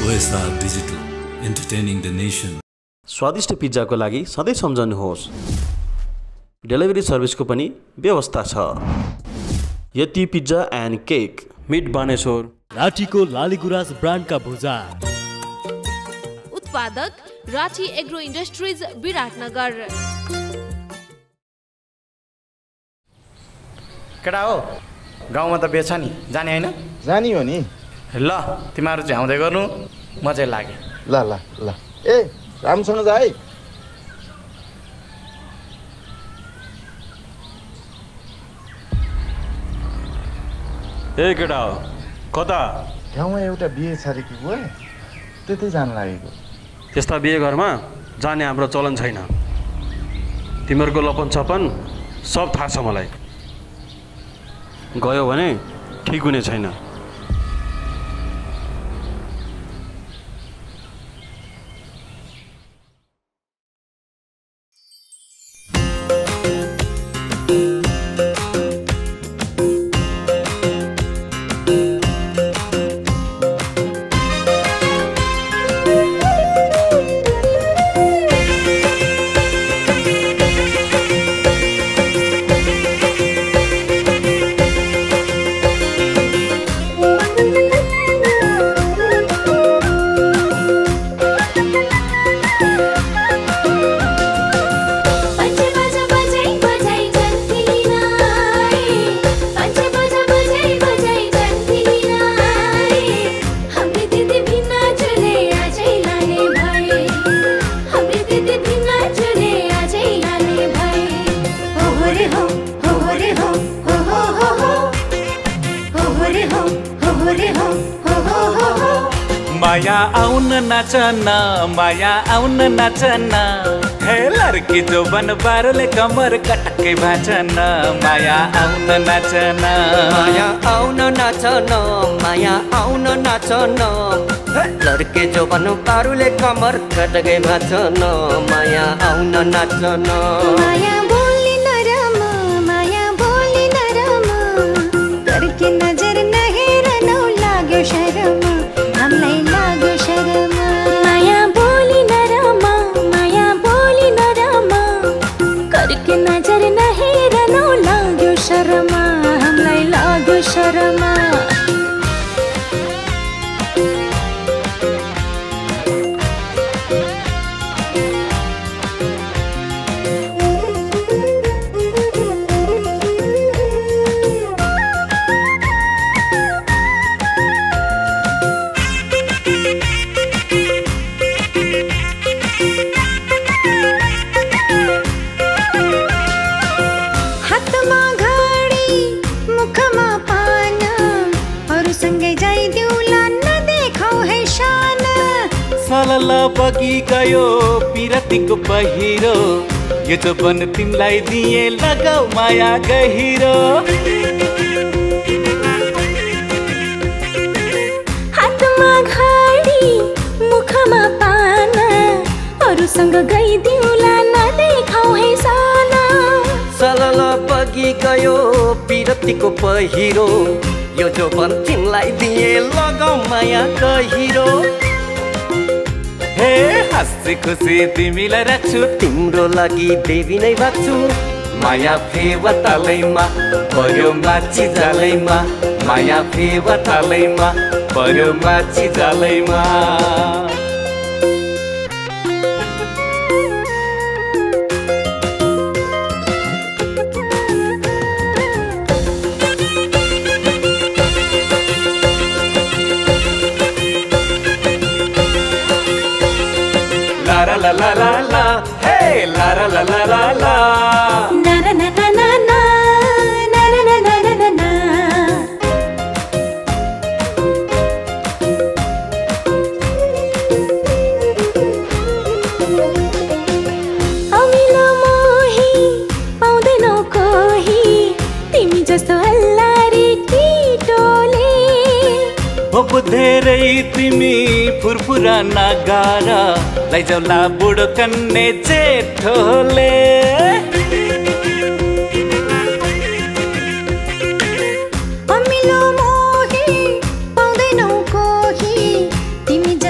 OSR Digital, entertaining the nation. स्वादिष्ट पिज्जाको लागि सधैँ सम्झनुहोस् डेलिभरी सर्भिसको पनि व्यवस्था छ। यति पिज्जा एन्ड केक मिट बानेश्वर राठीको लालीगुराँस ब्रान्डका भुजा। उत्पादक राठी एग्रो इन्डस्ट्रिज विराटनगर। केटा हो गाउँमा त बेच नि जाने हैन? जानी हो नि। ल तिमीहरू चाहिँ आउँदै गर्नु म चाहिँ लागे। ल ल ल ए रामसँग जा है। ए केटा हो कता? गाउँमा एउटा बिहे छ रे कि बुवा, त्यतै जान लागेको। त्यस्ता बिहे घरमा जाने हाम्रो चलन छैन। तिमीहरूको लपन छपन सब थाहा छ मलाई। गयो भने ठिक हुने छैन। माया आउन नाचन, माया आउन नाचन, हे लड़की जो बन बारले कमर कटके भाचन। माया आउन नाचन, माया आउन नाचन, माया आउन नाचन, लड़के जो बन बारले कमर कटके भाचन। माया आउन नाचन। माया बोली नरम, माया बोली नरम, करके नजर नहीं रनो लाग्यो शरम, हमलाई लाग्यो शरम। माया बोली नरम, माया बोली नरम, करके नजर नहीं रनो लाग्यो शरम, हमलाई लाग्यो शरम। सलल बगी गयो पिरतीको पहिरो, यो जो बन तिमीलाई दिए लगाऊ माया गहिरो। हातमा घडी मुखमा पाना, अरूसँग गइदिउला नदेखाऊ है साना। सलल बगी गयो पिरतीको पहिरो, यो जो बन तिमीलाई दिए लगाऊ माया गहिरो। हे हँसी खुसी तिमीलाई राख्छु, तिम्रो लागि देवी नै भाग्छु। माया फेवा तालैमा पर्यो माछी जालैमा, माया फेवा तालैमा पर्यो माछी जालैमा। La la la la la, hey la la la la la la, na na na na na na, na na na na na na na. अमिलो मोही पाउँदैनौ कोही, तिमी जस्तो अल्लारी टिटोले। हो धेरै तिमी फुरफुरा नगारा, लैजाउला बुढो कन्ने जेठोले। अमिलो मोही पाउँदैनौ कोही, तिमी